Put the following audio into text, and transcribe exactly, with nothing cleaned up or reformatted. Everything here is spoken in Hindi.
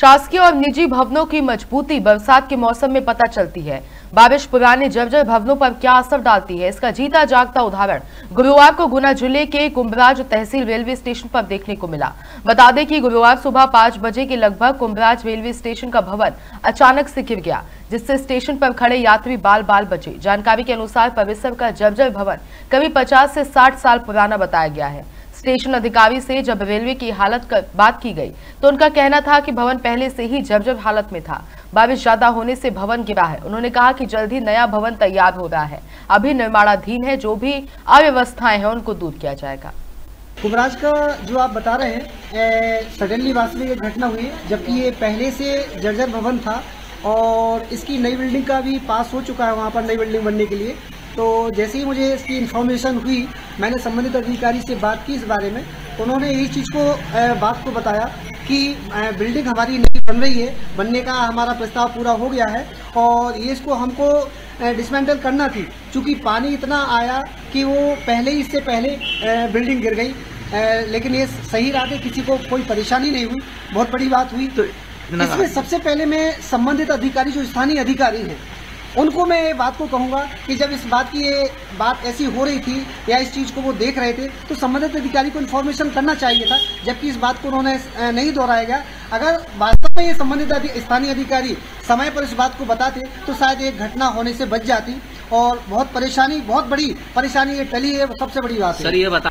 शासकीय और निजी भवनों की मजबूती बरसात के मौसम में पता चलती है। बारिश पुराने जर्जर भवनों पर क्या असर डालती है, इसका जीता जागता उदाहरण गुरुवार को गुना जिले के कुंभराज तहसील रेलवे स्टेशन पर देखने को मिला। बता दें कि गुरुवार सुबह पांच बजे के लगभग कुंभराज रेलवे स्टेशन का भवन अचानक से गिर गया, जिससे स्टेशन पर खड़े यात्री बाल बाल बचे। जानकारी के अनुसार परिसर का जर्जर भवन करीब पचास से साठ साल पुराना बताया गया है। स्टेशन अधिकारी से जब रेलवे की हालत का बात की गई तो उनका कहना था कि भवन पहले से ही जर्जर हालत में था, बारिश ज्यादा होने से भवन गिरा है। उन्होंने कहा कि जल्द ही नया भवन तैयार हो रहा है, अभी निर्माणाधीन है, जो भी अव्यवस्थाएं हैं उनको दूर किया जाएगा। कुंभराज का जो आप बता रहे हैं, सडनली वास्तविक घटना हुई, जबकि ये पहले से जर्जर भवन था और इसकी नई बिल्डिंग का भी पास हो चुका है वहाँ पर नई बिल्डिंग बनने के लिए। तो जैसे ही मुझे इसकी इन्फॉर्मेशन हुई, मैंने संबंधित अधिकारी से बात की इस बारे में। उन्होंने यही चीज़ को बात को बताया कि बिल्डिंग हमारी नई बन रही है, बनने का हमारा प्रस्ताव पूरा हो गया है और ये इसको हमको डिसमेंटल करना थी, क्योंकि पानी इतना आया कि वो पहले ही इससे पहले बिल्डिंग गिर गई। लेकिन ये सही रहा कि किसी को कोई परेशानी नहीं हुई, बहुत बड़ी बात हुई। तो इसमें सबसे पहले मैं संबंधित अधिकारी, जो स्थानीय अधिकारी हैं, उनको मैं ये बात को कहूँगा कि जब इस बात की ये बात ऐसी हो रही थी या इस चीज़ को वो देख रहे थे तो संबंधित अधिकारी को इन्फॉर्मेशन करना चाहिए था, जबकि इस बात को उन्होंने नहीं दोहराया गया। अगर वास्तव में ये संबंधित स्थानीय अधिकारी समय पर इस बात को बताते तो शायद एक घटना होने से बच जाती और बहुत परेशानी, बहुत बड़ी परेशानी ये टली है, सबसे बड़ी बात है।